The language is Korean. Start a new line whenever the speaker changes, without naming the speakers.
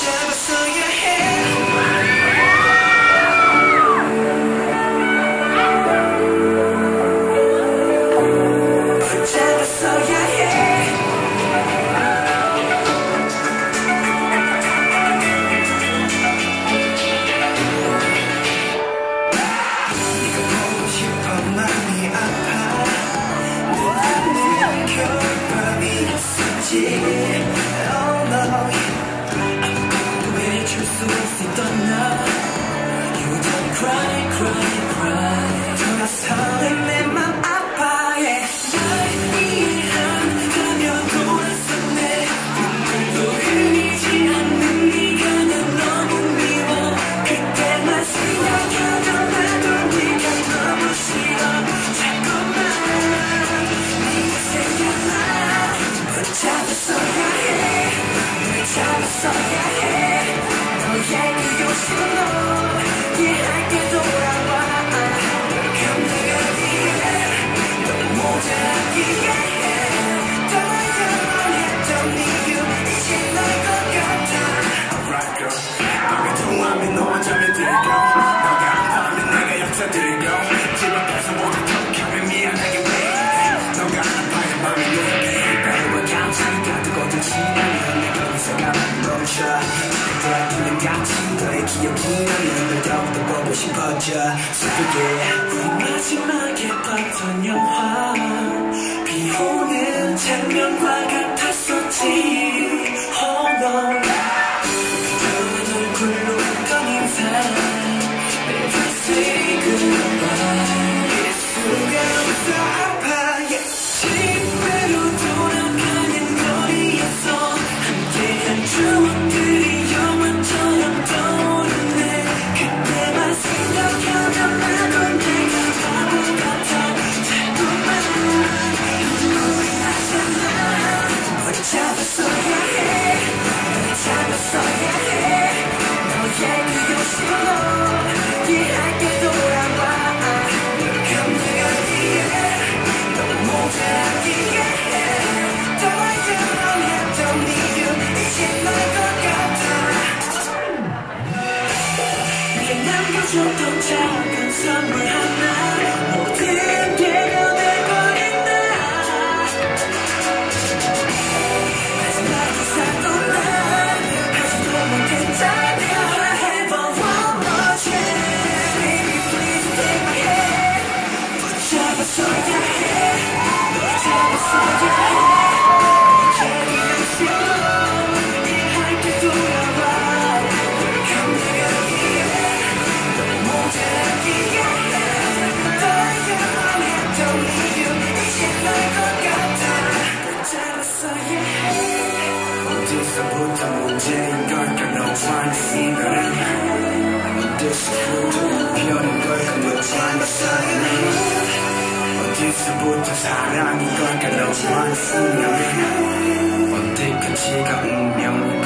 붙잡았어야 해. 붙잡았어야 해. 네가 보고 싶어 마음이 아파. 늘 결과이었었지. Oh no. 아무것도 해줄 수 있었던 나. You don't cry, cry, cry. 돌아서는 내 맘 아파해. 날 이해한다면 돌아섰네. 눈물도 흘리지 않는 네가 난 너무 미워. 그때만 생각하던 나도 네가 너무 싫어. 자꾸만 네가 생각나. 붙잡았어야 해. 붙잡았어야 해. 너의 그 요즘으로 이해할게 돌아와. 감내가 뒤에 널 모자라기에 더 이상 했던 이유 이제 날 것 같아. Alright girl, 너가 좋아하면 너와 잠에 들고, 너가 아파하면 내가 약사 들고, 집 앞에서 모두 톡하면 미안하게 왜 너가 아파야 마음이 놀게. 배우와 감정이 가득어둔 지나면 내 거기서 가만히 멈춰. 그때는 같이 너의 기억이 나면 널 더욱더 보고 싶어져. 슬프게 우리 마지막에 봤던 영화 비오는 장면과 같았었지. Oh no. 그동안 얼굴로 했던 인사 Never say goodbye. 이럴 수가 없어 아파. 집으로 돌아가는 거리였어. 함께한 추억들이 영화처럼 떠오르네. 그때만 생각하면 나도 내가 바보 같아. 자꾸만 눈물이 나잖아. 붙잡았어야 해. 붙잡았어야 해. 너의 그 요즘으로 이해할게 돌아와. 감내가 뒤에 널 모자라기에 더 이상 했던 이유 이제 날 것 같아. 네가 남겨줬던 작은 선물 하나 모든 게 변해버린다. 마지막에 샀던 날 하지도 못했잖아. Have a one more chance. Baby please take my hand. 붙잡았어야 해. 붙잡았어야 해. 너의 요즘으로 이해할게 돌아와. 감내가 뒤에 널 모자라기에 더 이상 했던 이유 이제 날 것 같아. 붙잡았어야 해. 어디서부터 문제인 걸까 no trying to figure it out. 어디서부터 별인 걸까 no trying to find it. 어디서부터 사랑인 걸까 no trying to figure it out. 어디 끝이가 운명